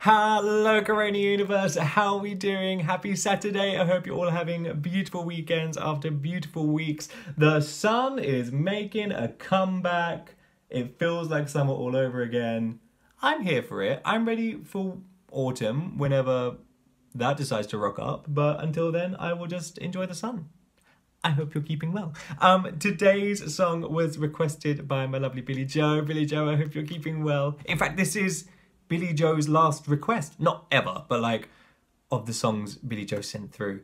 Hello Corona Universe, how are we doing? Happy Saturday. I hope you're all having beautiful weekends after beautiful weeks. The sun is making a comeback. It feels like summer all over again. I'm here for it. I'm ready for autumn whenever that decides to rock up. But until then, I will just enjoy the sun. I hope you're keeping well. Today's song was requested by my lovely Billy Joe. Billy Joe, I hope you're keeping well. In fact, this is Billy Joe's last request. Not ever, but like of the songs Billy Joe sent through.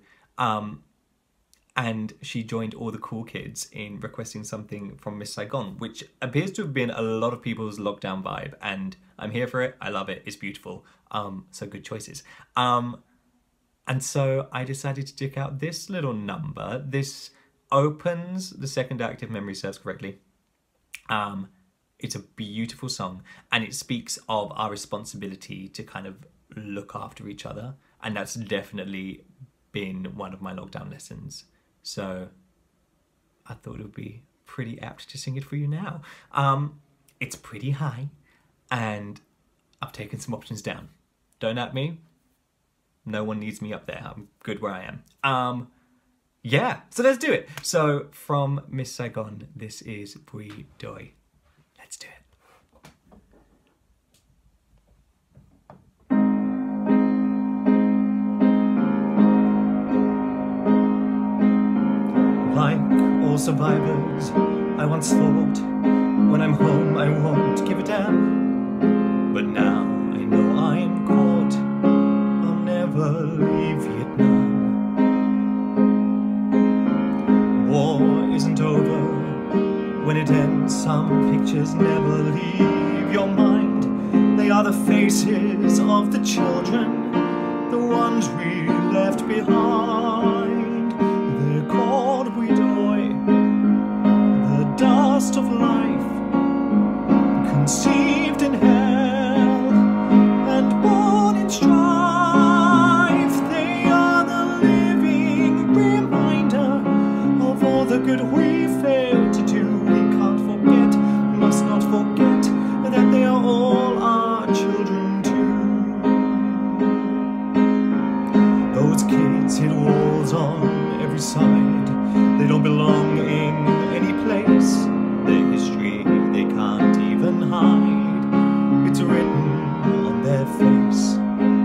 And she joined all the cool kids in requesting something from Miss Saigon, which appears to have been a lot of people's lockdown vibe. And I'm here for it. I love it. It's beautiful. So good choices. And so I decided to check out this little number. This opens the second act, if memory serves correctly. It's a beautiful song, and it speaks of our responsibility to kind of look after each other. And that's definitely been one of my lockdown lessons. So I thought it would be pretty apt to sing it for you now. It's pretty high, and I've taken some options down. Don't at me. No one needs me up there. I'm good where I am. Yeah, so let's do it. So from Miss Saigon, this is Bui-doi. Let's do it. Like all survivors, I once thought, when I'm home I won't give a damn. But now I know I'm caught. I'll never leave Vietnam. War isn't over. When it ends, some pictures never leave your mind. They are the faces of the children, the ones we left behind. They're called Bui-doi, the dust of life, conceived in hell and born in strife. They are the living reminder of all the good we failed to do. Must not forget that they are all our children too. Those kids hit walls on every side. They don't belong in any place. Their history they can't even hide. It's written on their face.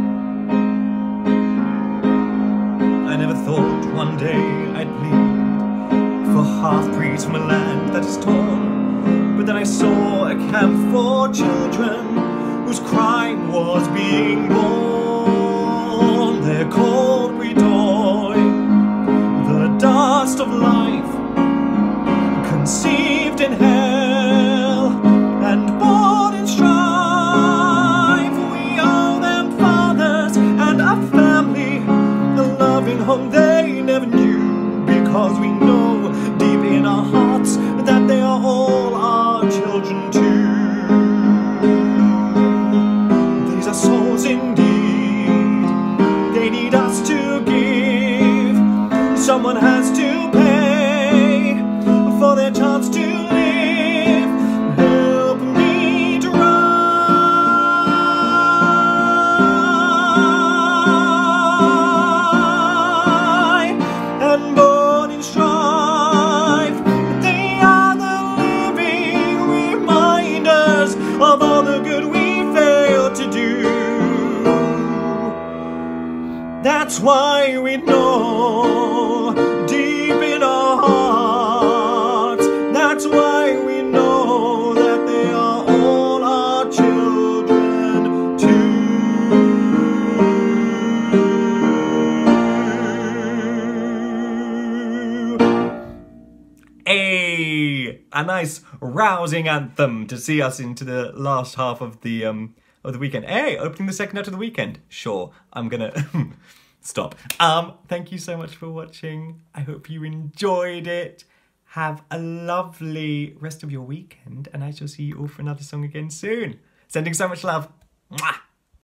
I never thought one day I'd bleed for half-breeds from a land that is torn. But then I saw a camp for children whose crime was being born. They're called Bui-doi, the dust of life, conceived in hell and born in strife. We owe them fathers and a family, a loving home they never knew, because we know deep in our hearts that they are all our children too. These are souls indeed. They need us to give. Someone has to pay for their chance to live. Help me dry and born in strife. They are the living reminders of all the good we failed to do. That's why we know deep in our hearts. That's why we know that they are all our children too. A nice rousing anthem to see us into the last half of the weekend. Hey, opening the second act of the weekend. Sure, I'm gonna stop. Thank you so much for watching. I hope you enjoyed it. Have a lovely rest of your weekend, and I shall see you all for another song again soon. Sending so much love. Mwah!